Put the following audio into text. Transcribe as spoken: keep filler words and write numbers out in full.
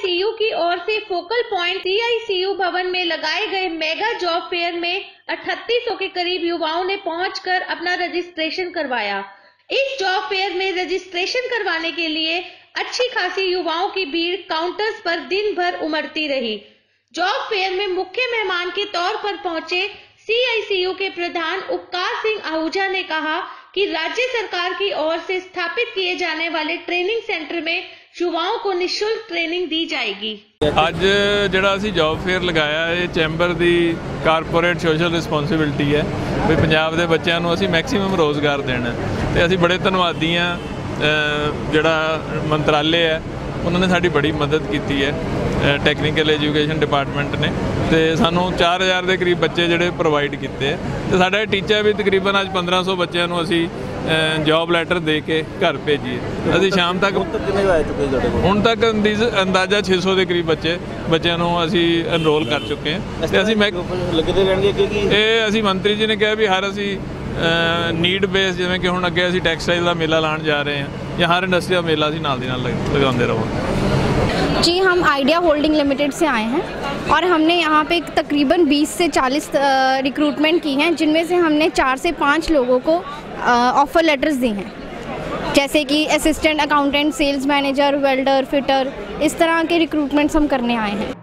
सीआईसीयू की ओर से focal point सीआईसीयू भवन में लगाए गए मेगा जॉब फेयर में अठतीस सौ के करीब युवाओं ने पहुंचकर अपना रजिस्ट्रेशन करवाया। इस जॉब फेयर में रजिस्ट्रेशन करवाने के लिए अच्छी खासी युवाओं की भीड़ काउंटर्स पर दिन भर उमड़ती रही। जॉब फेयर में मुख्य मेहमान के तौर पर पहुंचे सीआईसीयू के प्रधान उपकार सिंह आहूजा ने कहा कि राज्य सरकार की ओर से स्थापित किए जाने वाले ट्रेनिंग सेंटर में युवाओं को निःशुल्क ट्रेनिंग दी जाएगी। ਅੱਜ ਜਿਹੜਾ ਅਸੀਂ ਜੌਬ ਫੇਅਰ ਲਗਾਇਆ ਇਹ ਚੈਂਬਰ ਦੀ ਕਾਰਪੋਰੇਟ ਸੋਸ਼ਲ ਰਿਸਪੌਂਸਿਬਿਲਟੀ ਹੈ ਵੀ ਪੰਜਾਬ ਦੇ ਬੱਚਿਆਂ ਨੂੰ ਅਸੀਂ ਮੈਕਸਿਮਮ ਰੋਜ਼ਗਾਰ ਦੇਣਾ ਤੇ ਅਸੀਂ ਬੜੇ ਧੰਨਵਾਦੀ ਹਾਂ ਜਿਹੜਾ ਮੰਤਰਾਲੇ ਹੈ ਉਹਨਾਂ ਨੇ ਸਾਡੀ ਬੜੀ ਮਦਦ ਕੀਤੀ ਹੈ ਟੈਕਨੀਕਲ ਐਜੂਕੇਸ਼ਨ ਡਿਪਾਰਟਮੈਂਟ ਨੇ ਤੇ ਸਾਨੂੰ ਚਾਰ ਹਜ਼ਾਰ ਦੇ ਕਰੀਬ ਬੱਚੇ ਜਿਹੜੇ ਪ੍ਰੋਵਾਈਡ ਕੀਤੇ ਤੇ ਸਾਡਾ ਟੀਚਰ ਵੀ ਤਕਰੀਬਨ ਅੱਜ ਪੰਦਰਾਂ ਸੌ ਬੱਚਿਆਂ ਨੂੰ ਅਸੀਂ ਜੌਬ ਲੈਟਰ ਦੇ ਕੇ ਘਰ ਭੇਜੀਏ। ਅਸੀਂ ਸ਼ਾਮ ਤੱਕ ਹੁਣ ਤੱਕ ਅੰਦਾਜ਼ਾ ਛੇ ਸੌ ਦੇ ਕਰੀਬ ਬੱਚੇ ਬੱਚਿਆਂ ਨੂੰ ਅਸੀਂ ਐਨਰੋਲ ਕਰ ਚੁੱਕੇ ਹਾਂ ਤੇ ਅਸੀਂ ਲੱਗਦੇ ਰਹਿਣਗੇ ਕਿ ਇਹ ਅਸੀਂ ਮੰਤਰੀ ਜੀ ਨੇ ਕਿਹਾ ਵੀ ਹਰ ਅਸੀਂ ਨੀਡ ਬੇਸ ਜਿਵੇਂ ਕਿ ਹੁਣ ਅੱਗੇ ਅਸੀਂ ਟੈਕਸਟਾਈਲ ਦਾ ਮੇਲਾ ਲਾਉਣ ਜਾ ਰਹੇ ਹਾਂ ਜਾਂ ਹਰ ਇੰਡਸਟਰੀ ਦਾ ਮੇਲਾ ਅਸੀਂ ਨਾਲ ਦੀ ਨਾਲ ਲਗਾਉਂਦੇ ਰਹਾਂਗੇ। जी हम आइडिया होल्डिंग लिमिटेड से आए हैं और हमने यहाँ पे तकरीबन बीस से चालीस रिक्रूटमेंट की हैं जिनमें से हमने चार से पाँच लोगों को ऑफ़र लेटर्स दी हैं जैसे कि assistant accountant, sales manager, welder, fitter, इस तरह के रिक्रूटमेंट्स हम करने आए हैं।